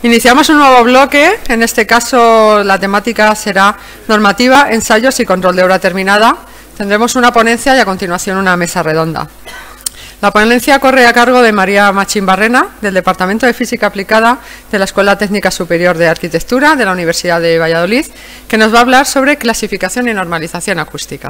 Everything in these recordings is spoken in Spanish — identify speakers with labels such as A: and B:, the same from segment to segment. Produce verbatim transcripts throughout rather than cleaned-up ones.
A: Iniciamos un nuevo bloque, en este caso la temática será normativa, ensayos y control de obra terminada. Tendremos una ponencia y a continuación una mesa redonda. La ponencia corre a cargo de María Machín Barrena, del Departamento de Física Aplicada de la Escuela Técnica Superior de Arquitectura de la Universidad de Valladolid, que nos va a hablar sobre clasificación y normalización acústica.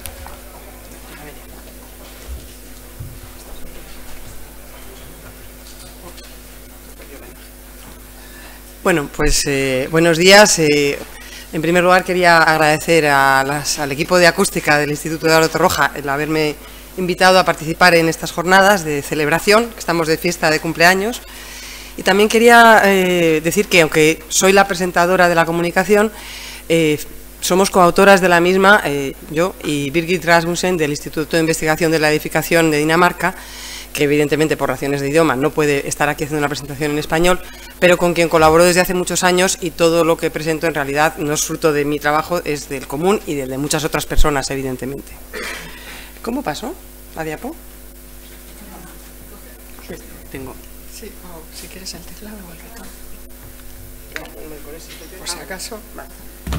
B: Bueno, pues eh, buenos días. Eh, en primer lugar quería agradecer a las, al equipo de acústica del Instituto Eduardo Torroja el haberme invitado a participar en estas jornadas de celebración, que estamos de fiesta de cumpleaños. Y también quería eh, decir que, aunque soy la presentadora de la comunicación, eh, somos coautoras de la misma, eh, yo y Birgit Rasmussen, del Instituto de Investigación de la Edificación de Dinamarca, que evidentemente por razones de idioma no puede estar aquí haciendo una presentación en español, pero con quien colaboro desde hace muchos años, y todo lo que presento en realidad no es fruto de mi trabajo, es del común y del de muchas otras personas, evidentemente. ¿Cómo pasó la diapo? Sí, tengo.
A: Sí, o si quieres el teclado o el ratón. Por si acaso.
B: Vale.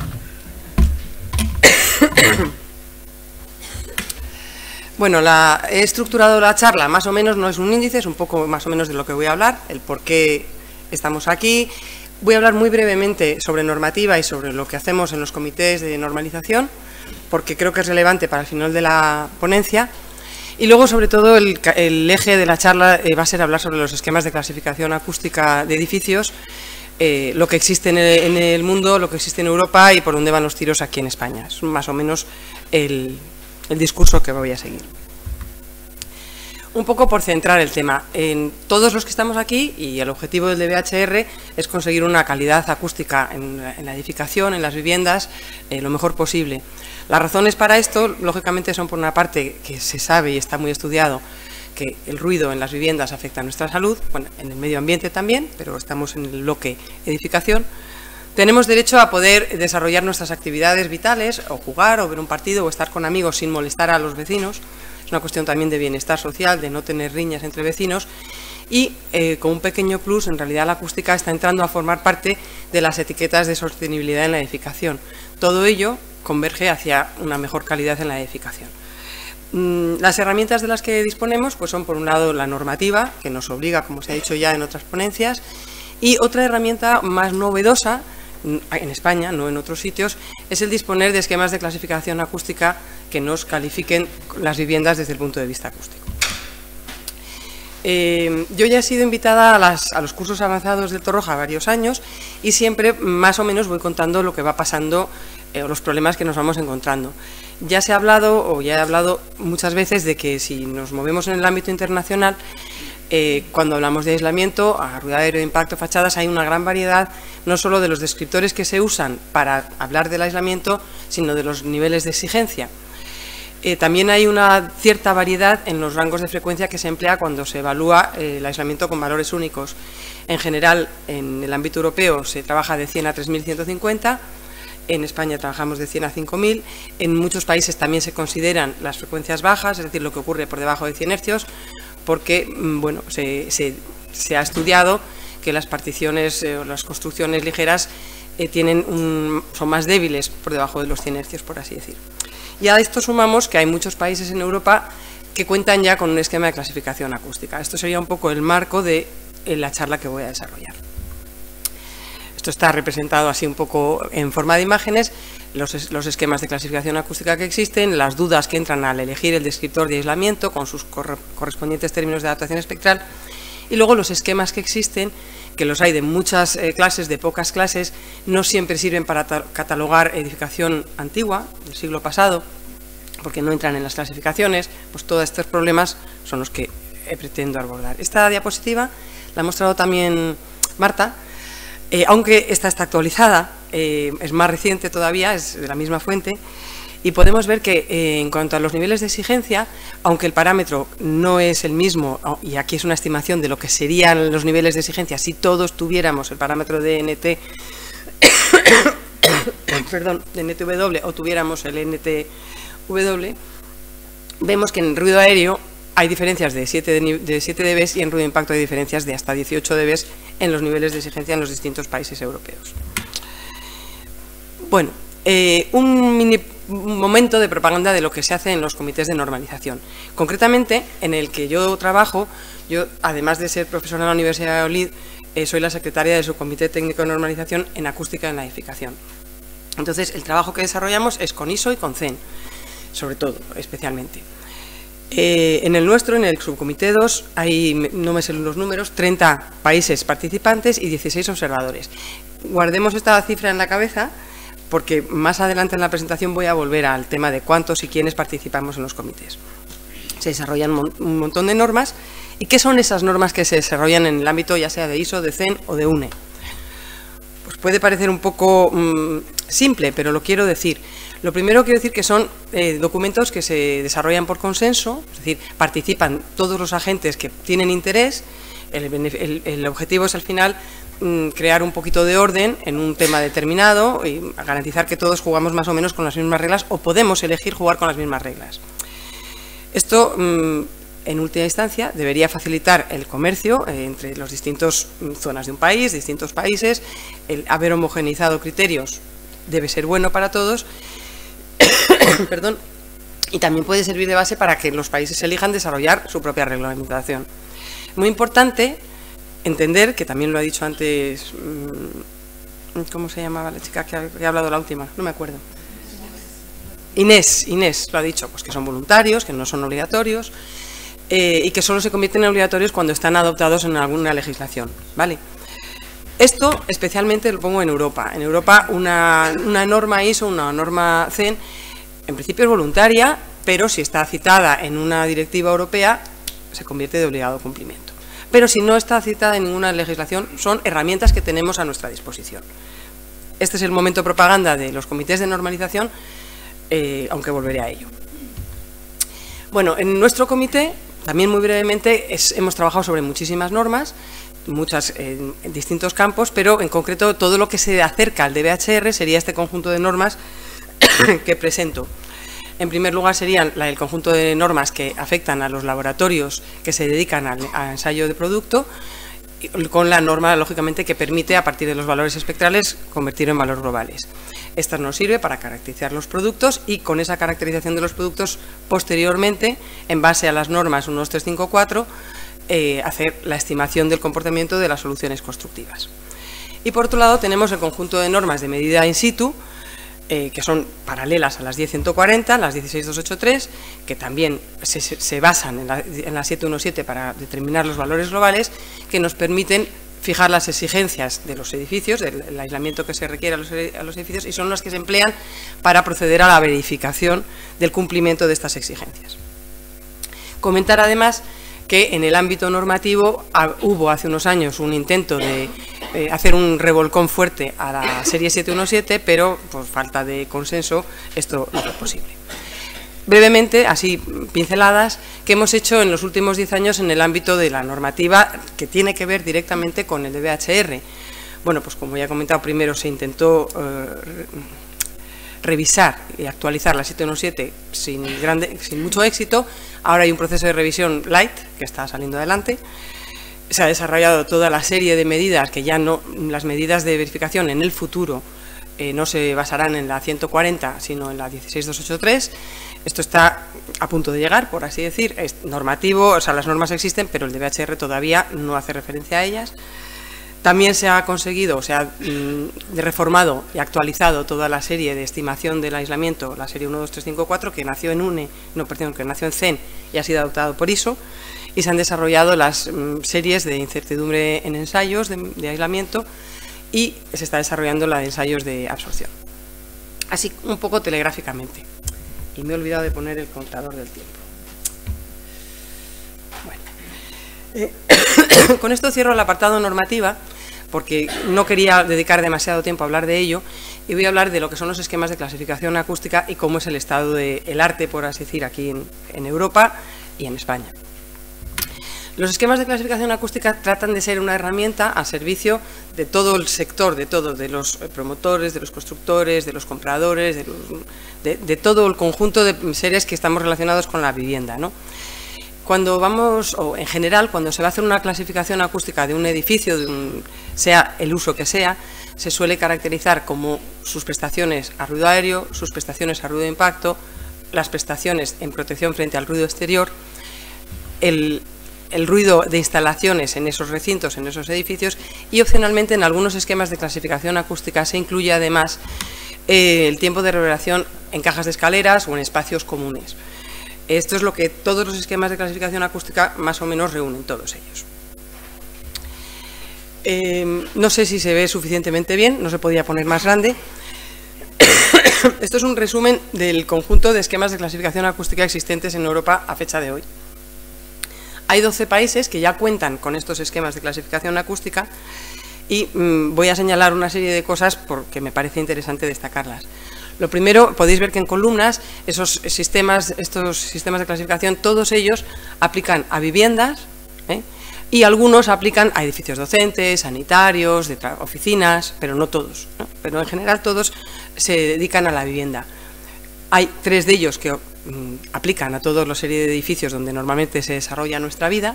B: Bueno, la, he estructurado la charla, más o menos, no es un índice, es un poco más o menos de lo que voy a hablar, el por qué estamos aquí. Voy a hablar muy brevemente sobre normativa y sobre lo que hacemos en los comités de normalización, porque creo que es relevante para el final de la ponencia. Y luego, sobre todo, el, el eje de la charla eh, va a ser hablar sobre los esquemas de clasificación acústica de edificios, eh, lo que existe en el, en el mundo, lo que existe en Europa y por dónde van los tiros aquí en España. Es más o menos el... el discurso que voy a seguir. Un poco por centrar el tema, en todos los que estamos aquí, y el objetivo del D B H R es conseguir una calidad acústica en la, en la edificación, en las viviendas, eh, lo mejor posible. Las razones para esto, lógicamente, son por una parte que se sabe y está muy estudiado que el ruido en las viviendas afecta a nuestra salud, bueno, en el medio ambiente también, pero estamos en el bloque edificación. Tenemos derecho a poder desarrollar nuestras actividades vitales, o jugar, o ver un partido, o estar con amigos sin molestar a los vecinos. Es una cuestión también de bienestar social, de no tener riñas entre vecinos. Y eh, con un pequeño plus, en realidad la acústica está entrando a formar parte de las etiquetas de sostenibilidad en la edificación. Todo ello converge hacia una mejor calidad en la edificación. Mm, las herramientas de las que disponemos pues son, por un lado, la normativa, que nos obliga, como se ha dicho ya en otras ponencias, y otra herramienta más novedosa, en España, no en otros sitios, es el disponer de esquemas de clasificación acústica que nos califiquen las viviendas desde el punto de vista acústico. Eh, yo ya he sido invitada a, las, a los cursos avanzados del Torroja varios años y siempre más o menos voy contando lo que va pasando eh, o los problemas que nos vamos encontrando. Ya se ha hablado, o ya he hablado muchas veces, de que si nos movemos en el ámbito internacional, Eh, cuando hablamos de aislamiento, a ruido aéreo, impacto, fachadas, hay una gran variedad, no solo de los descriptores que se usan para hablar del aislamiento, sino de los niveles de exigencia. Eh, también hay una cierta variedad en los rangos de frecuencia que se emplea cuando se evalúa eh, el aislamiento con valores únicos. En general, en el ámbito europeo se trabaja de cien a tres mil ciento cincuenta, en España trabajamos de cien a cinco mil, en muchos países también se consideran las frecuencias bajas, es decir, lo que ocurre por debajo de cien hercios, porque bueno, se, se, se ha estudiado que las particiones o eh, las construcciones ligeras eh, tienen un, son más débiles por debajo de los cien hercios, por así decir. Y a esto sumamos que hay muchos países en Europa que cuentan ya con un esquema de clasificación acústica. Esto sería un poco el marco de eh, la charla que voy a desarrollar. Esto está representado así un poco en forma de imágenes, los, los esquemas de clasificación acústica que existen, las dudas que entran al elegir el descriptor de aislamiento con sus correspondientes términos de adaptación espectral, y luego los esquemas que existen, que los hay de muchas eh, clases, de pocas clases, no siempre sirven para catalogar edificación antigua, del siglo pasado, porque no entran en las clasificaciones. Pues todos estos problemas son los que eh, pretendo abordar. Esta diapositiva la ha mostrado también Marta. Eh, aunque esta está actualizada, eh, es más reciente todavía, es de la misma fuente, y podemos ver que eh, en cuanto a los niveles de exigencia, aunque el parámetro no es el mismo, y aquí es una estimación de lo que serían los niveles de exigencia si todos tuviéramos el parámetro de N T, perdón, de N T W o tuviéramos el N T W, vemos que en ruido aéreo hay diferencias de siete decibelios y en ruido de impacto hay diferencias de hasta dieciocho decibelios en los niveles de exigencia en los distintos países europeos. Bueno, eh, un mini momento de propaganda de lo que se hace en los comités de normalización. Concretamente, en el que yo trabajo, yo, además de ser profesora en la Universidad de Valladolid, eh, soy la secretaria de su comité técnico de normalización en acústica en la edificación. Entonces, el trabajo que desarrollamos es con I S O y con C E N, sobre todo, especialmente. Eh, en el nuestro, en el subcomité dos, hay, no me sé los números, treinta países participantes y dieciséis observadores. Guardemos esta cifra en la cabeza, porque más adelante en la presentación voy a volver al tema de cuántos y quiénes participamos en los comités. Se desarrollan un montón de normas. ¿Y qué son esas normas que se desarrollan en el ámbito ya sea de I S O, de C E N o de U N E? Pues puede parecer un poco mmm, simple, pero lo quiero decir. Lo primero quiero decir que son eh, documentos que se desarrollan por consenso, es decir, participan todos los agentes que tienen interés. El, el, el objetivo es al final crear un poquito de orden en un tema determinado y garantizar que todos jugamos más o menos con las mismas reglas o podemos elegir jugar con las mismas reglas. Esto, en última instancia, debería facilitar el comercio entre las distintas zonas de un país, distintos países. El haber homogeneizado criterios debe ser bueno para todos. Perdón. Y también puede servir de base para que los países elijan desarrollar su propia reglamentación. Muy importante entender, que también lo ha dicho antes, ¿cómo se llamaba la chica que ha, que ha hablado la última? No me acuerdo. Inés, Inés lo ha dicho, pues que son voluntarios, que no son obligatorios eh, y que solo se convierten en obligatorios cuando están adoptados en alguna legislación, ¿vale? Esto especialmente lo pongo en Europa. En Europa una, una norma I S O, una norma C E N, en principio es voluntaria, pero si está citada en una directiva europea, se convierte de obligado cumplimiento. Pero si no está citada en ninguna legislación, son herramientas que tenemos a nuestra disposición. Este es el momento propaganda de los comités de normalización, eh, aunque volveré a ello. Bueno, en nuestro comité, también muy brevemente, es, hemos trabajado sobre muchísimas normas, muchas en, en distintos campos, pero en concreto todo lo que se acerca al D B H R sería este conjunto de normas que presento. En primer lugar serían la, el conjunto de normas que afectan a los laboratorios que se dedican al, al ensayo de producto, con la norma, lógicamente, que permite, a partir de los valores espectrales, convertirlo en valores globales. Esta nos sirve para caracterizar los productos y con esa caracterización de los productos, posteriormente, en base a las normas uno, dos, tres, cinco, cuatro, eh, hacer la estimación del comportamiento de las soluciones constructivas. Y por otro lado tenemos el conjunto de normas de medida in situ, Eh, que son paralelas a las diez ciento cuarenta, las dieciséis mil doscientos ochenta y tres, que también se, se basan en la, en la siete punto diecisiete para determinar los valores globales, que nos permiten fijar las exigencias de los edificios, del el aislamiento que se requiere a los, a los edificios, y son las que se emplean para proceder a la verificación del cumplimiento de estas exigencias. Comentar además que en el ámbito normativo ah, hubo hace unos años un intento de eh, hacer un revolcón fuerte a la serie siete punto diecisiete, pero por falta de consenso esto no fue posible. Brevemente, así pinceladas, que hemos hecho en los últimos diez años en el ámbito de la normativa que tiene que ver directamente con el D B H R. Bueno, pues como ya he comentado, primero se intentó eh, revisar y actualizar la siete punto diecisiete sin, grande, sin mucho éxito. Ahora hay un proceso de revisión light que está saliendo adelante. Se ha desarrollado toda la serie de medidas que ya no, las medidas de verificación en el futuro eh, no se basarán en la ciento cuarenta, sino en la dieciséis mil doscientos ochenta y tres. Esto está a punto de llegar, por así decir, es normativo, o sea, las normas existen, pero el D B H R todavía no hace referencia a ellas. También se ha conseguido, se ha mm, reformado y actualizado toda la serie de estimación del aislamiento, la serie uno, dos, tres, cinco, cuatro, que nació en U N E, no, perdón, que nació en C E N y ha sido adoptado por I S O, y se han desarrollado las mm, series de incertidumbre en ensayos de, de aislamiento y se está desarrollando la de ensayos de absorción. Así un poco telegráficamente. Y me he olvidado de poner el contador del tiempo. Bueno. Eh, con esto cierro el apartado normativa, porque no quería dedicar demasiado tiempo a hablar de ello, y voy a hablar de lo que son los esquemas de clasificación acústica y cómo es el estado del arte, por así decir, aquí en, en Europa y en España. Los esquemas de clasificación acústica tratan de ser una herramienta al servicio de todo el sector, de todos, de los promotores, de los constructores, de los compradores, de, los, de, de todo el conjunto de seres que estamos relacionados con la vivienda, ¿no? Cuando vamos, o en general, cuando se va a hacer una clasificación acústica de un edificio, de un, sea el uso que sea, se suele caracterizar como sus prestaciones a ruido aéreo, sus prestaciones a ruido de impacto, las prestaciones en protección frente al ruido exterior, el, el ruido de instalaciones en esos recintos, en esos edificios, y opcionalmente en algunos esquemas de clasificación acústica se incluye además eh, el tiempo de reverberación en cajas de escaleras o en espacios comunes. Esto es lo que todos los esquemas de clasificación acústica más o menos reúnen, todos ellos. Eh, no sé si se ve suficientemente bien, no se podía poner más grande. Esto es un resumen del conjunto de esquemas de clasificación acústica existentes en Europa a fecha de hoy. Hay doce países que ya cuentan con estos esquemas de clasificación acústica y mmm, voy a señalar una serie de cosas porque me parece interesante destacarlas. Lo primero, podéis ver que en columnas esos sistemas, estos sistemas de clasificación, todos ellos aplican a viviendas, ¿eh? Y algunos aplican a edificios docentes, sanitarios, de oficinas, pero no todos, ¿no? Pero en general todos se dedican a la vivienda. Hay tres de ellos que mm, aplican a toda la serie de edificios donde normalmente se desarrolla nuestra vida.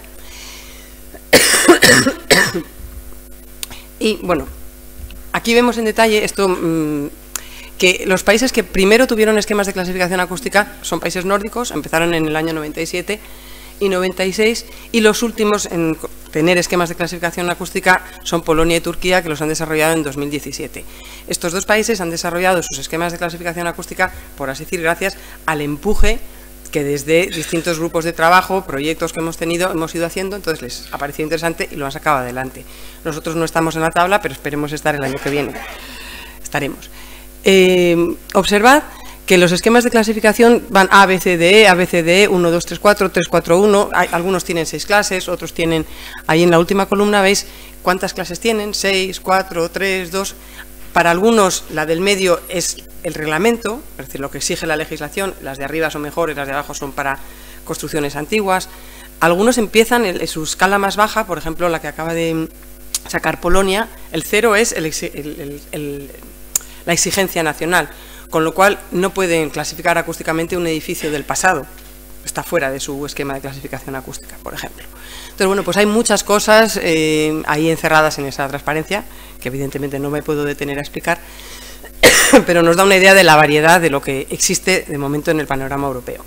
B: Y bueno, aquí vemos en detalle esto, mmm, que los países que primero tuvieron esquemas de clasificación acústica son países nórdicos, empezaron en el año noventa y siete y noventa y seis, y los últimos en tener esquemas de clasificación acústica son Polonia y Turquía, que los han desarrollado en dos mil diecisiete. Estos dos países han desarrollado sus esquemas de clasificación acústica, por así decir, gracias al empuje que desde distintos grupos de trabajo, proyectos que hemos tenido, hemos ido haciendo, entonces les ha parecido interesante y lo han sacado adelante. Nosotros no estamos en la tabla, pero esperemos estar el año que viene. Estaremos. Eh, observad que los esquemas de clasificación van A, B, C, D, E, A, B, C, D, E, uno, dos, tres, cuatro, tres, cuatro, uno, hay, algunos tienen seis clases, otros tienen, ahí en la última columna veis cuántas clases tienen, seis, cuatro, tres, dos, para algunos la del medio es el reglamento, es decir, lo que exige la legislación, las de arriba son mejores, las de abajo son para construcciones antiguas, algunos empiezan en, en su escala más baja, por ejemplo la que acaba de sacar Polonia, el cero es el, el, el, el, la exigencia nacional, con lo cual no pueden clasificar acústicamente un edificio del pasado, está fuera de su esquema de clasificación acústica, por ejemplo. Entonces, bueno, pues hay muchas cosas eh, ahí encerradas en esa transparencia, que evidentemente no me puedo detener a explicar, pero nos da una idea de la variedad de lo que existe de momento en el panorama europeo.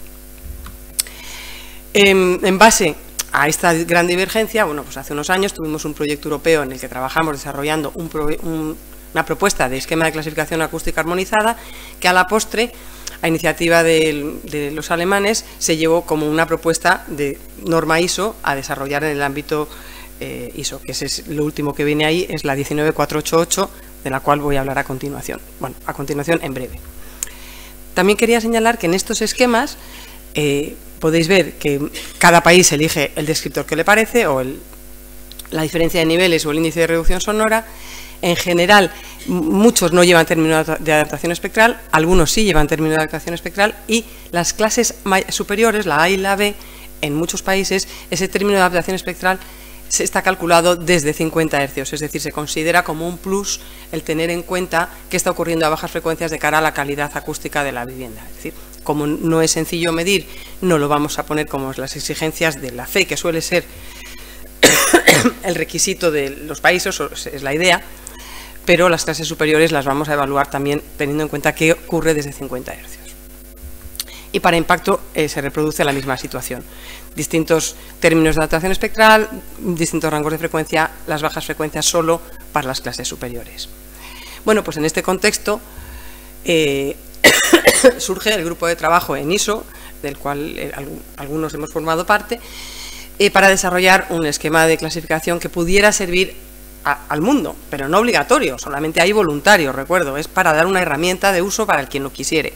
B: En, en base a esta gran divergencia, bueno, pues hace unos años tuvimos un proyecto europeo en el que trabajamos desarrollando un, pro, un una propuesta de esquema de clasificación acústica armonizada que a la postre, a iniciativa de, de los alemanes, se llevó como una propuesta de norma I S O a desarrollar en el ámbito eh, I S O, que es lo último que viene ahí, es la diecinueve mil cuatrocientos ochenta y ocho, de la cual voy a hablar a continuación, bueno, a continuación en breve. También quería señalar que en estos esquemas eh, podéis ver que cada país elige el descriptor que le parece, o el, la diferencia de niveles o el índice de reducción sonora. En general, muchos no llevan término de adaptación espectral, algunos sí llevan término de adaptación espectral, y las clases superiores, la A y la B, en muchos países, ese término de adaptación espectral se está calculado desde cincuenta hercios, es decir, se considera como un plus el tener en cuenta qué está ocurriendo a bajas frecuencias de cara a la calidad acústica de la vivienda. Es decir, como no es sencillo medir, no lo vamos a poner como las exigencias de la C, que suele ser el requisito de los países, es la idea, pero las clases superiores las vamos a evaluar también teniendo en cuenta qué ocurre desde cincuenta hercios. Y para impacto eh, se reproduce la misma situación. Distintos términos de adaptación espectral, distintos rangos de frecuencia, las bajas frecuencias solo para las clases superiores. Bueno, pues en este contexto eh, surge el grupo de trabajo en I S O, del cual eh, algunos hemos formado parte, eh, para desarrollar un esquema de clasificación que pudiera servir al mundo, pero no obligatorio, solamente hay voluntarios, recuerdo, es para dar una herramienta de uso para el quien lo quisiere.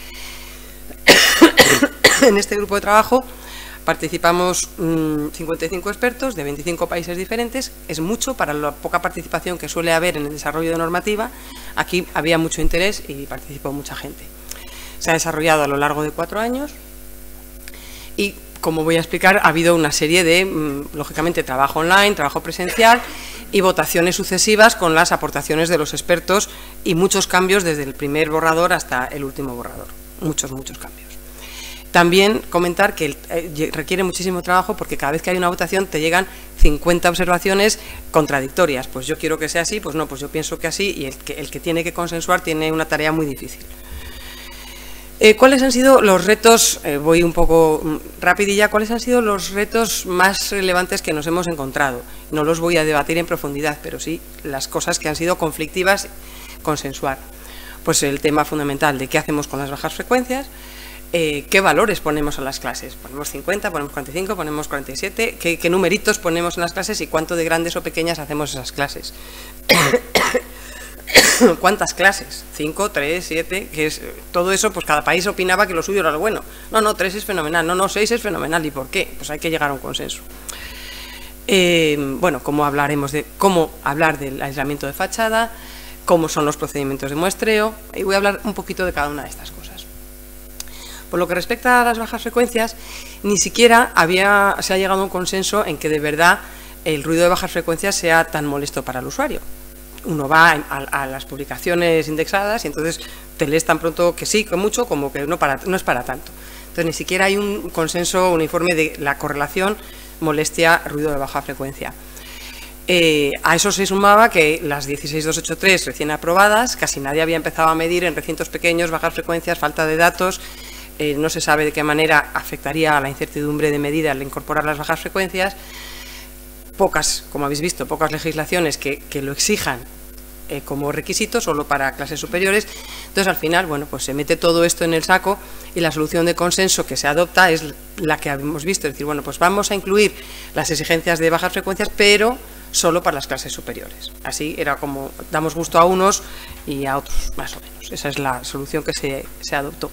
B: En este grupo de trabajo participamos mmm, cincuenta y cinco expertos de veinticinco países diferentes, es mucho para la poca participación que suele haber en el desarrollo de normativa, aquí había mucho interés y participó mucha gente. Se ha desarrollado a lo largo de cuatro años y, como voy a explicar, ha habido una serie de, mmm, lógicamente, trabajo online, trabajo presencial y votaciones sucesivas con las aportaciones de los expertos y muchos cambios desde el primer borrador hasta el último borrador. Muchos, muchos cambios. También comentar que eh, requiere muchísimo trabajo porque cada vez que hay una votación te llegan cincuenta observaciones contradictorias. Pues yo quiero que sea así, pues no, pues yo pienso que así, y el que, el que tiene que consensuar tiene una tarea muy difícil. Eh, ¿Cuáles han sido los retos, eh, voy un poco rapidilla, cuáles han sido los retos más relevantes que nos hemos encontrado? No los voy a debatir en profundidad, pero sí las cosas que han sido conflictivas, consensuar. Pues el tema fundamental de qué hacemos con las bajas frecuencias, eh, qué valores ponemos en las clases. Ponemos cincuenta, ponemos cuarenta y cinco, ponemos cuarenta y siete, qué, qué numeritos ponemos en las clases y cuánto de grandes o pequeñas hacemos esas clases. ¿Cuántas clases? ¿Cinco, tres, siete? Que es, todo eso, pues cada país opinaba que lo suyo era lo bueno. No, no, tres es fenomenal, no, no, seis es fenomenal. ¿Y por qué? Pues hay que llegar a un consenso. Eh, bueno, cómo hablaremos de cómo hablar del aislamiento de fachada, cómo son los procedimientos de muestreo, y voy a hablar un poquito de cada una de estas cosas. Por lo que respecta a las bajas frecuencias, ni siquiera había, se ha llegado a un consenso en que de verdad el ruido de bajas frecuencias sea tan molesto para el usuario. Uno va a, a las publicaciones indexadas y entonces te lees tan pronto que sí, que mucho, como que no, para, no es para tanto. Entonces ni siquiera hay un consenso uniforme de la correlación molestia-ruido de baja frecuencia. Eh, a eso se sumaba que las dieciséis punto doscientos ochenta y tres recién aprobadas, casi nadie había empezado a medir en recintos pequeños, bajas frecuencias, falta de datos, eh, no se sabe de qué manera afectaría a la incertidumbre de medida al incorporar las bajas frecuencias. Pocas, como habéis visto, pocas legislaciones que, que lo exijan eh, como requisito, solo para clases superiores. Entonces, al final, bueno, pues se mete todo esto en el saco y la solución de consenso que se adopta es la que hemos visto. Es decir, bueno, pues vamos a incluir las exigencias de bajas frecuencias, pero solo para las clases superiores. Así era como damos gusto a unos y a otros, más o menos. Esa es la solución que se, se adoptó.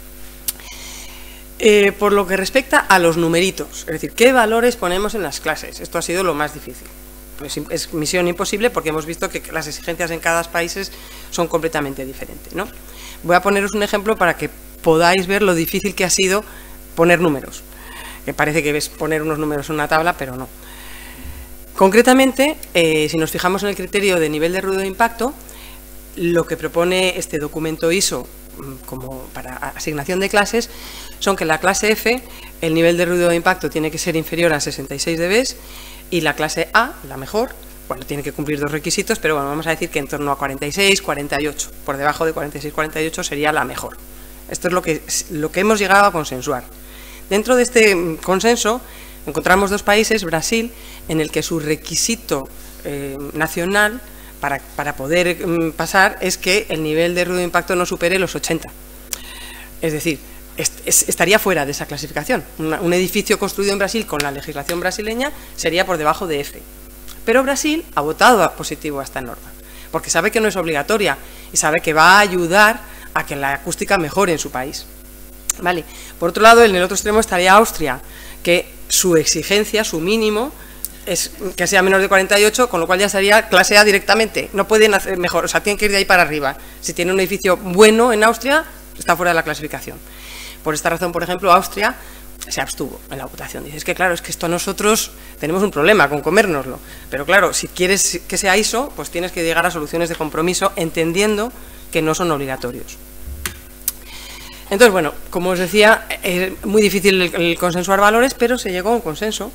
B: Eh, por lo que respecta a los numeritos, es decir, ¿qué valores ponemos en las clases? Esto ha sido lo más difícil. Pues es misión imposible porque hemos visto que las exigencias en cada país son completamente diferentes, ¿no? Voy a poneros un ejemplo para que podáis ver lo difícil que ha sido poner números. Que parece que ves poner unos números en una tabla, pero no. Concretamente, eh, si nos fijamos en el criterio de nivel de ruido de impacto, lo que propone este documento I S O como para asignación de clases son que en la clase F el nivel de ruido de impacto tiene que ser inferior a sesenta y seis decibelios y la clase A, la mejor, bueno, tiene que cumplir dos requisitos, pero bueno, vamos a decir que en torno a cuarenta y seis, cuarenta y ocho, por debajo de cuarenta y seis, cuarenta y ocho sería la mejor. Esto es lo que, lo que hemos llegado a consensuar. Dentro de este consenso encontramos dos países, Brasil, en el que su requisito eh, nacional Para, para poder um, pasar es que el nivel de ruido de impacto no supere los ochenta. Es decir, est es, estaría fuera de esa clasificación. Una, un edificio construido en Brasil con la legislación brasileña sería por debajo de F. Pero Brasil ha votado a positivo a esta norma, porque sabe que no es obligatoria y sabe que va a ayudar a que la acústica mejore en su país. ¿Vale? Por otro lado, en el otro extremo estaría Austria, que su exigencia, su mínimo, es que sea menor de cuarenta y ocho, con lo cual ya sería clase A directamente. No pueden hacer mejor, o sea, tienen que ir de ahí para arriba. Si tiene un edificio bueno en Austria, está fuera de la clasificación. Por esta razón, por ejemplo, Austria se abstuvo en la votación. Dice, es que claro, es que esto nosotros tenemos un problema con comérnoslo. Pero claro, si quieres que sea I S O, pues tienes que llegar a soluciones de compromiso, entendiendo que no son obligatorios. Entonces, bueno, como os decía, es muy difícil el, el consensuar valores, pero se llegó a un consenso.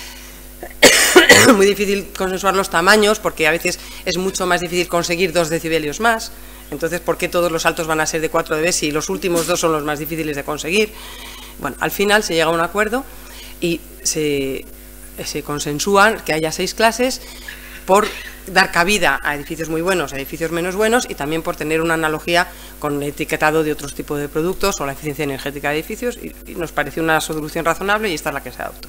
B: Muy difícil consensuar los tamaños, porque a veces es mucho más difícil conseguir dos decibelios más. Entonces, ¿por qué todos los altos van a ser de cuatro decibelios si los últimos dos son los más difíciles de conseguir? Bueno, al final se llega a un acuerdo y se, se consensúan que haya seis clases por dar cabida a edificios muy buenos, a edificios menos buenos, y también por tener una analogía con el etiquetado de otros tipos de productos o la eficiencia energética de edificios, y, y nos pareció una solución razonable y esta es la que se adoptó.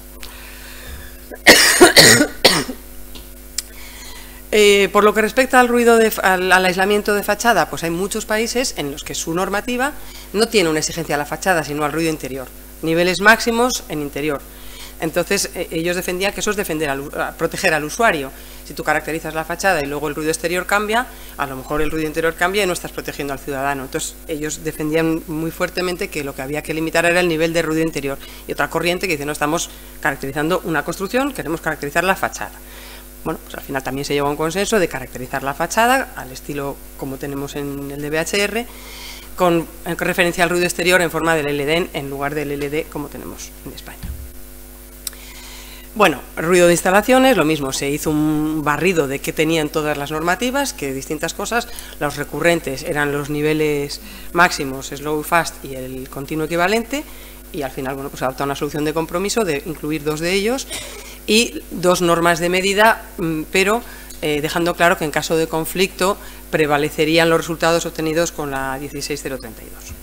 B: Eh, por lo que respecta al ruido de, al, al aislamiento de fachada, pues hay muchos países en los que su normativa no tiene una exigencia a la fachada, sino al ruido interior, niveles máximos en interior. Entonces eh, ellos defendían que eso es defender al, proteger al usuario. Si tú caracterizas la fachada y luego el ruido exterior cambia, a lo mejor el ruido interior cambia y no estás protegiendo al ciudadano. Entonces ellos defendían muy fuertemente que lo que había que limitar era el nivel de ruido interior. Y otra corriente que dice, no, estamos caracterizando una construcción, queremos caracterizar la fachada. bueno, pues al final también se llegó a un consenso de caracterizar la fachada al estilo como tenemos en el de B H R, con referencia al ruido exterior en forma del L D en lugar del L D como tenemos en España. Bueno, ruido de instalaciones, lo mismo, se hizo un barrido de qué tenían todas las normativas, que distintas cosas, los recurrentes eran los niveles máximos, slow, fast y el continuo equivalente, y al final, bueno, pues adopta una solución de compromiso de incluir dos de ellos y dos normas de medida, pero eh, dejando claro que en caso de conflicto prevalecerían los resultados obtenidos con la dieciséis cero treinta y dos.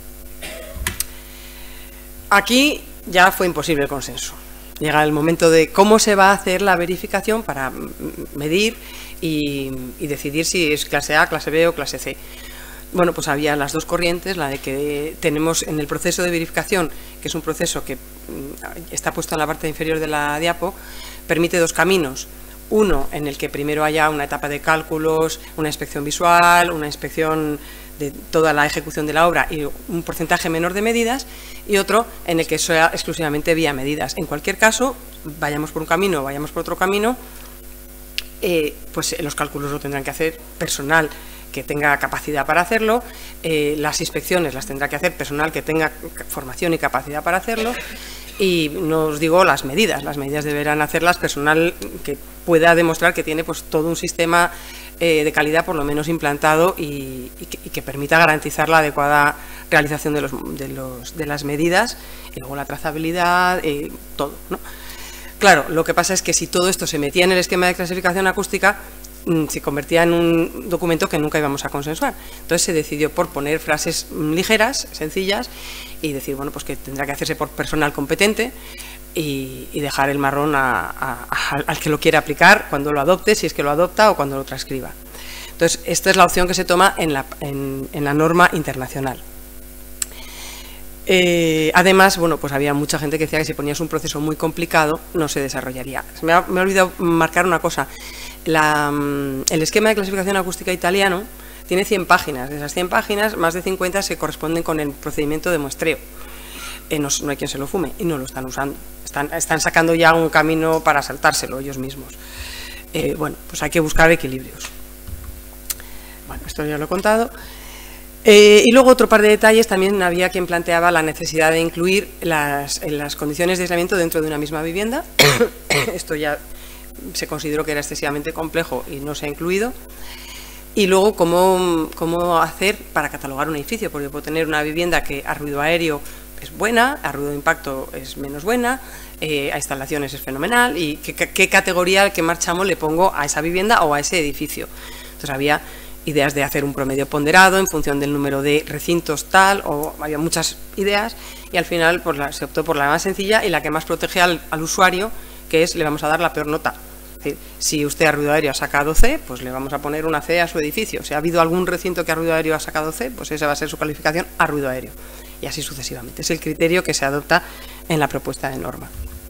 B: Aquí ya fue imposible el consenso. Llega el momento de cómo se va a hacer la verificación para medir y, y decidir si es clase A, clase B o clase C. Bueno, pues había las dos corrientes, la de que tenemos en el proceso de verificación, que es un proceso que está puesto en la parte inferior de la diapo, permite dos caminos. Uno en el que primero haya una etapa de cálculos, una inspección visual, una inspección de toda la ejecución de la obra y un porcentaje menor de medidas, y otro en el que sea exclusivamente vía medidas. En cualquier caso, vayamos por un camino o vayamos por otro camino, eh, pues los cálculos lo tendrán que hacer personal que tenga capacidad para hacerlo, eh, las inspecciones las tendrá que hacer personal que tenga formación y capacidad para hacerlo, y no os digo las medidas, las medidas deberán hacerlas personal que pueda demostrar que tiene pues todo un sistema eh, de calidad por lo menos implantado y, y, que, y que permita garantizar la adecuada realización de, los, de, los, de las medidas, y luego la trazabilidad, eh, todo, ¿no? Claro, lo que pasa es que si todo esto se metía en el esquema de clasificación acústica, se convertía en un documento que nunca íbamos a consensuar. Entonces se decidió por poner frases ligeras, sencillas, y decir, bueno, pues que tendrá que hacerse por personal competente y, y dejar el marrón a, a, a, al que lo quiera aplicar cuando lo adopte, si es que lo adopta, o cuando lo transcriba. Entonces, esta es la opción que se toma en la, en, en la norma internacional. Eh, además, bueno, pues había mucha gente que decía que si ponías un proceso muy complicado no se desarrollaría. Me ha, me ha olvidado marcar una cosa. La, el esquema de clasificación acústica italiano tiene cien páginas. De esas cien páginas, más de cincuenta se corresponden con el procedimiento de muestreo. Eh, no, no hay quien se lo fume y no lo están usando. Están, están sacando ya un camino para saltárselo ellos mismos. Eh, bueno, pues hay que buscar equilibrios. Bueno, esto ya lo he contado. Eh, y luego otro par de detalles, también había quien planteaba la necesidad de incluir las, las condiciones de aislamiento dentro de una misma vivienda. Esto ya se consideró que era excesivamente complejo y no se ha incluido. Y luego cómo, cómo hacer para catalogar un edificio, porque puedo tener una vivienda que a ruido aéreo es buena, a ruido de impacto es menos buena, eh, a instalaciones es fenomenal, y qué, qué categoría, qué marchamo le pongo a esa vivienda o a ese edificio. Entonces había ideas de hacer un promedio ponderado en función del número de recintos tal, o había muchas ideas, y al final pues, la, se optó por la más sencilla y la que más protege al, al usuario, que es le vamos a dar la peor nota. Es decir, si usted a ruido aéreo ha sacado C, pues le vamos a poner una C a su edificio. Si ha habido algún recinto que a ruido aéreo ha sacado C, pues esa va a ser su calificación a ruido aéreo, y así sucesivamente. Es el criterio que se adopta en la propuesta de norma.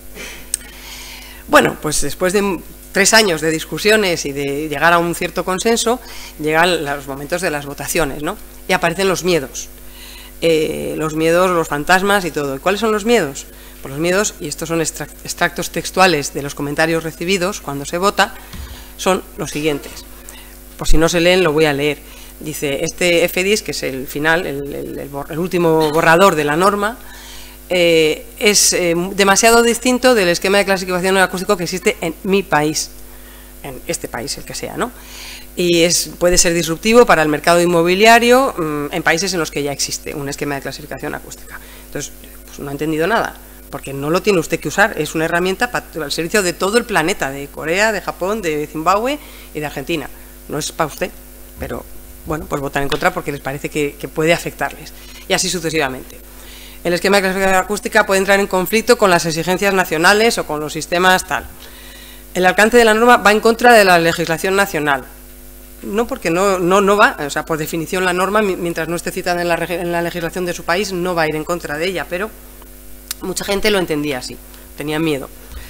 B: Bueno, pues después de tres años de discusiones y de llegar a un cierto consenso, llegan los momentos de las votaciones, ¿no? Y aparecen los miedos. Eh, los miedos, los fantasmas y todo. ¿Y cuáles son los miedos? Pues los miedos, y estos son extractos textuales de los comentarios recibidos cuando se vota, son los siguientes. Por si no se leen, lo voy a leer. Dice, este F D I S, que es el final, el, el, el, el último borrador de la norma, Eh, es eh, demasiado distinto del esquema de clasificación acústico que existe en mi país, en este país, el que sea, ¿no? Y es, puede ser disruptivo para el mercado inmobiliario mmm, en países en los que ya existe un esquema de clasificación acústica. Entonces, pues no ha entendido nada, porque no lo tiene usted que usar, es una herramienta para el servicio de todo el planeta, de Corea, de Japón, de Zimbabue y de Argentina. No es para usted, pero bueno, pues votan en contra porque les parece que, que puede afectarles, y así sucesivamente. El esquema de clasificación acústica puede entrar en conflicto con las exigencias nacionales o con los sistemas tal. El alcance de la norma va en contra de la legislación nacional. No porque no, no, no va, o sea, por definición la norma, mientras no esté citada en la, en la legislación de su país, no va a ir en contra de ella, pero mucha gente lo entendía así, tenían miedo.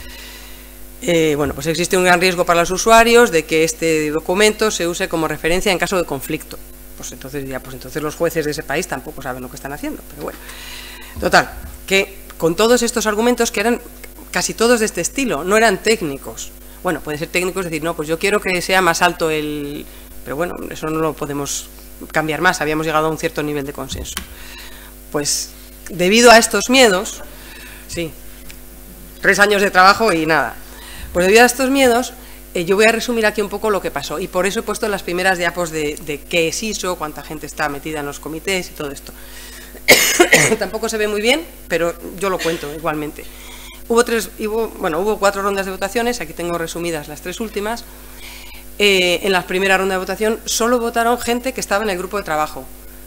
B: Eh, bueno, pues existe un gran riesgo para los usuarios de que este documento se use como referencia en caso de conflicto. Pues entonces, ya, pues entonces los jueces de ese país tampoco saben lo que están haciendo, pero bueno. Total, que con todos estos argumentos que eran casi todos de este estilo, no eran técnicos. Bueno, puede ser técnico, es decir, no, pues yo quiero que sea más alto el... Pero bueno, eso no lo podemos cambiar más, habíamos llegado a un cierto nivel de consenso. Pues debido a estos miedos, sí, tres años de trabajo y nada, pues debido a estos miedos, eh, yo voy a resumir aquí un poco lo que pasó, y por eso he puesto las primeras diapos de, de qué es I S O, cuánta gente está metida en los comités y todo esto. Tampoco se ve muy bien, pero yo lo cuento igualmente. Hubo, tres, hubo, bueno, hubo cuatro rondas de votaciones, aquí tengo resumidas las tres últimas. Eh, en la primera ronda de votación solo votaron gente que estaba en el grupo de trabajo.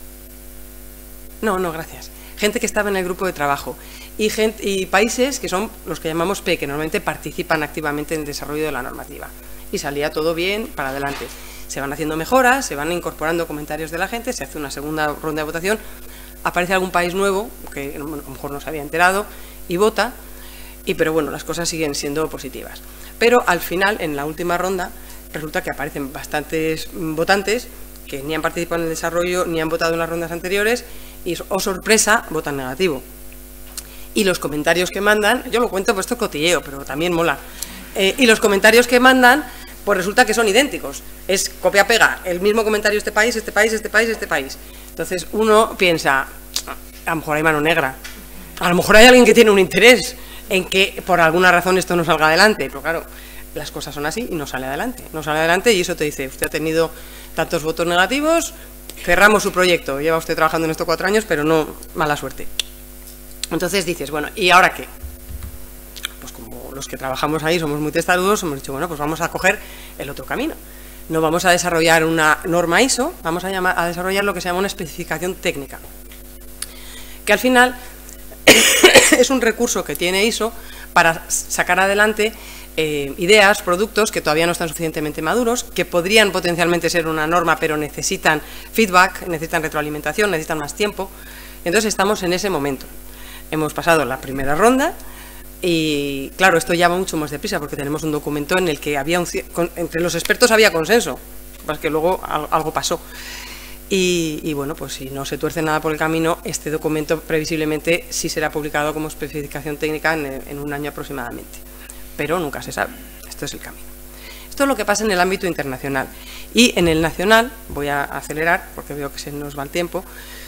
B: No, no, gracias. Gente que estaba en el grupo de trabajo. Y, gente, y países que son los que llamamos P, que normalmente participan activamente en el desarrollo de la normativa. Y salía todo bien para adelante. Se van haciendo mejoras, se van incorporando comentarios de la gente, se hace una segunda ronda de votación, aparece algún país nuevo, que a lo mejor no se había enterado, y vota, y, pero bueno, las cosas siguen siendo positivas. Pero al final, en la última ronda, resulta que aparecen bastantes votantes que ni han participado en el desarrollo, ni han votado en las rondas anteriores, y, oh sorpresa, votan negativo. Y los comentarios que mandan, yo lo cuento, pues esto es cotilleo, pero también mola, eh, y los comentarios que mandan, pues resulta que son idénticos. Es copia-pega, el mismo comentario este país, este país, este país, este país. Entonces uno piensa, a lo mejor hay mano negra, a lo mejor hay alguien que tiene un interés en que por alguna razón esto no salga adelante, pero claro, las cosas son así y no sale adelante, no sale adelante y eso te dice, usted ha tenido tantos votos negativos, cerramos su proyecto, lleva usted trabajando en esto cuatro años, pero no, mala suerte. Entonces dices, bueno, ¿y ahora qué? Pues como los que trabajamos ahí somos muy testarudos, hemos dicho, bueno, pues vamos a coger el otro camino. No vamos a desarrollar una norma I S O, vamos a, llamar, a desarrollar lo que se llama una especificación técnica, que al final es un recurso que tiene I S O para sacar adelante eh, ideas, productos que todavía no están suficientemente maduros, que podrían potencialmente ser una norma, pero necesitan feedback, necesitan retroalimentación, necesitan más tiempo. Entonces estamos en ese momento. Hemos pasado la primera ronda. Y claro, esto ya va mucho más deprisa porque tenemos un documento en el que había un, entre los expertos había consenso, que luego algo pasó. Y, y bueno, pues si no se tuerce nada por el camino, este documento previsiblemente sí será publicado como especificación técnica en, en un año aproximadamente. Pero nunca se sabe, esto es el camino. Esto es lo que pasa en el ámbito internacional. Y en el nacional, voy a acelerar porque veo que se nos va el tiempo,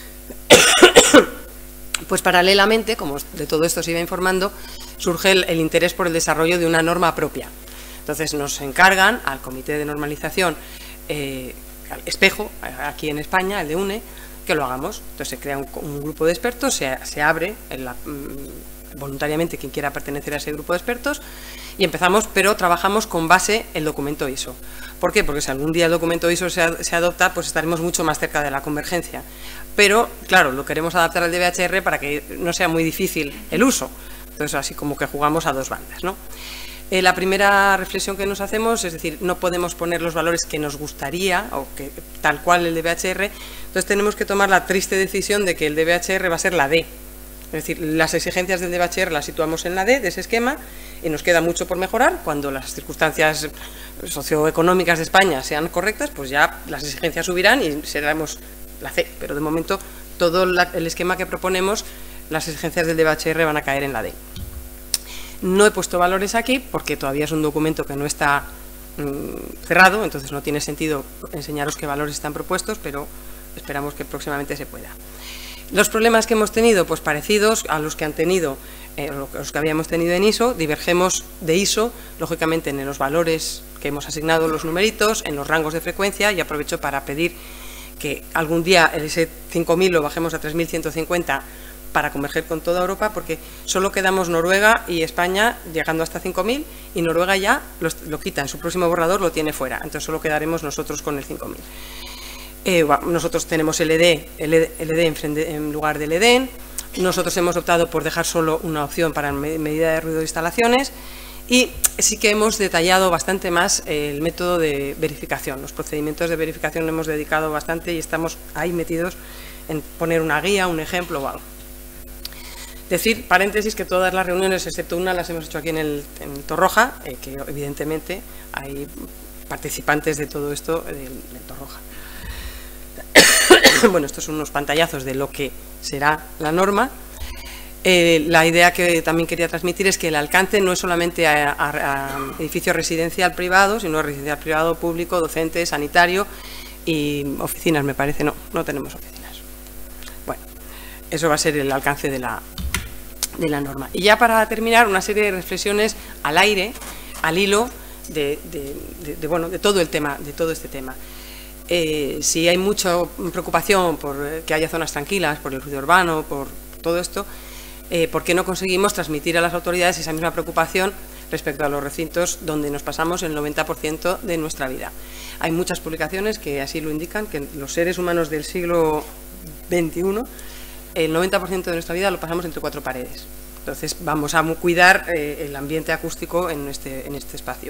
B: pues paralelamente, como de todo esto se iba informando, surge el, el interés por el desarrollo de una norma propia. Entonces nos encargan al Comité de Normalización, eh, al Espejo, aquí en España, el de UNE, que lo hagamos. Entonces se crea un, un grupo de expertos, se, se abre en la, mmm, voluntariamente quien quiera pertenecer a ese grupo de expertos y empezamos, pero trabajamos con base el documento I S O. ¿Por qué? Porque si algún día el documento I S O se, se adopta, pues estaremos mucho más cerca de la convergencia. Pero, claro, lo queremos adaptar al D B H R para que no sea muy difícil el uso. Entonces, así como que jugamos a dos bandas, ¿no? Eh, la primera reflexión que nos hacemos es decir, no podemos poner los valores que nos gustaría o que tal cual el D B H R, entonces tenemos que tomar la triste decisión de que el D B H R va a ser la D. Es decir, las exigencias del D B H R las situamos en la D de ese esquema y nos queda mucho por mejorar. Cuando las circunstancias socioeconómicas de España sean correctas, pues ya las exigencias subirán y seremos la C, pero de momento todo la, el esquema que proponemos, las exigencias del D B H R van a caer en la D. No he puesto valores aquí porque todavía es un documento que no está mmm, cerrado, entonces no tiene sentido enseñaros qué valores están propuestos, pero esperamos que próximamente se pueda. Los problemas que hemos tenido, pues parecidos a los que han tenido, eh, los que habíamos tenido en I S O, divergemos de I S O, lógicamente en los valores que hemos asignado, los numeritos, en los rangos de frecuencia, y aprovecho para pedir que algún día el ese cinco mil lo bajemos a tres mil ciento cincuenta para converger con toda Europa, porque solo quedamos Noruega y España llegando hasta cinco mil, y Noruega ya lo, lo quita, en su próximo borrador lo tiene fuera, entonces solo quedaremos nosotros con el cinco mil. Eh, bueno, nosotros tenemos L D, L D, L D en, en lugar del E D E N, nosotros hemos optado por dejar solo una opción para medida de ruido de instalaciones, y sí que hemos detallado bastante más el método de verificación. Los procedimientos de verificación hemos dedicado bastante y estamos ahí metidos en poner una guía, un ejemplo o algo. Decir, paréntesis, que todas las reuniones, excepto una, las hemos hecho aquí en el en Torroja, eh, que evidentemente hay participantes de todo esto en Torroja. Bueno, estos son unos pantallazos de lo que será la norma. Eh, la idea que también quería transmitir es que el alcance no es solamente a, a, a edificio residencial privado, sino residencial privado, público, docente, sanitario y oficinas, me parece. No, no tenemos oficinas. Bueno, eso va a ser el alcance de la, de la norma. Y ya para terminar, una serie de reflexiones al aire, al hilo de, de, de, de, bueno, de todo el tema, de todo este tema. Eh, si hay mucha preocupación por que haya zonas tranquilas, por el ruido urbano, por todo esto, Eh, ¿por qué no conseguimos transmitir a las autoridades esa misma preocupación respecto a los recintos donde nos pasamos el noventa por ciento de nuestra vida? Hay muchas publicaciones que así lo indican, que los seres humanos del siglo veintiuno, el noventa por ciento de nuestra vida lo pasamos entre cuatro paredes. Entonces vamos a cuidar eh, el ambiente acústico en este, en este espacio.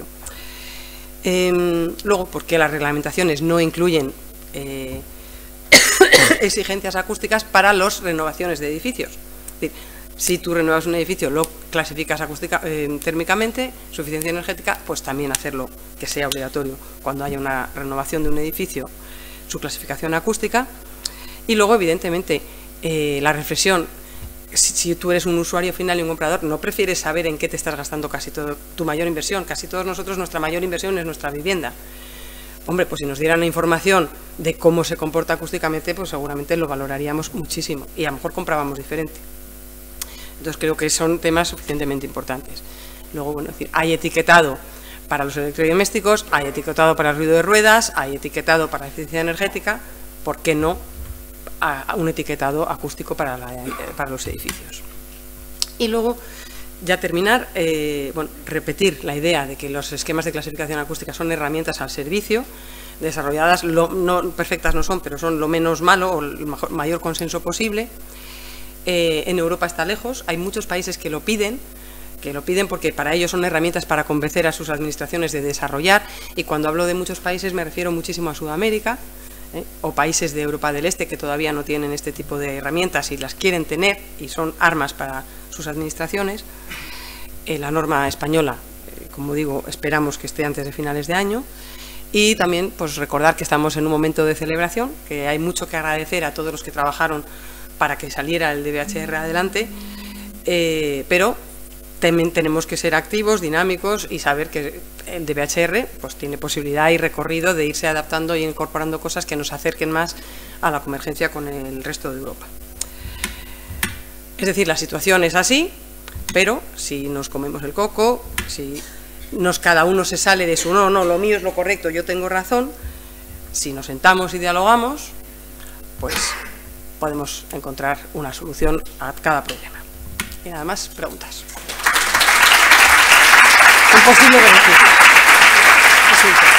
B: Eh, luego, ¿por qué las reglamentaciones no incluyen eh, exigencias acústicas para las renovaciones de edificios? Es decir, si tú renuevas un edificio, lo clasificas acústica, eh, térmicamente, su eficiencia energética, pues también hacerlo, que sea obligatorio cuando haya una renovación de un edificio, su clasificación acústica. Y luego, evidentemente, eh, la reflexión, si, si tú eres un usuario final y un comprador, no prefieres saber en qué te estás gastando casi todo, tu mayor inversión. Casi todos nosotros, nuestra mayor inversión es nuestra vivienda. Hombre, pues si nos dieran la información de cómo se comporta acústicamente, pues seguramente lo valoraríamos muchísimo y a lo mejor comprábamos diferente. Entonces creo que son temas suficientemente importantes. Luego, bueno, es decir, hay etiquetado para los electrodomésticos, hay etiquetado para el ruido de ruedas, hay etiquetado para la eficiencia energética, ¿por qué no a un etiquetado acústico para, la, para los edificios? Y luego, ya terminar, eh, bueno, repetir la idea de que los esquemas de clasificación acústica son herramientas al servicio, desarrolladas, lo, no, perfectas no son, pero son lo menos malo o el mejor, mayor consenso posible. Eh, en Europa está lejos, hay muchos países que lo piden, que lo piden porque para ellos son herramientas para convencer a sus administraciones de desarrollar, y cuando hablo de muchos países me refiero muchísimo a Sudamérica, eh, o países de Europa del Este que todavía no tienen este tipo de herramientas y las quieren tener y son armas para sus administraciones. Eh, la norma española, eh, como digo, esperamos que esté antes de finales de año. Y también pues recordar que estamos en un momento de celebración, que hay mucho que agradecer a todos los que trabajaron para que saliera el D B H R adelante, eh, pero también tenemos que ser activos, dinámicos y saber que el D B H R pues, tiene posibilidad y recorrido de irse adaptando y incorporando cosas que nos acerquen más a la convergencia con el resto de Europa. Es decir, la situación es así, pero si nos comemos el coco, si nos, cada uno se sale de su no, no, lo mío es lo correcto, yo tengo razón, si nos sentamos y dialogamos, pues podemos encontrar una solución a cada problema. Y nada más, preguntas. Imposible beneficio.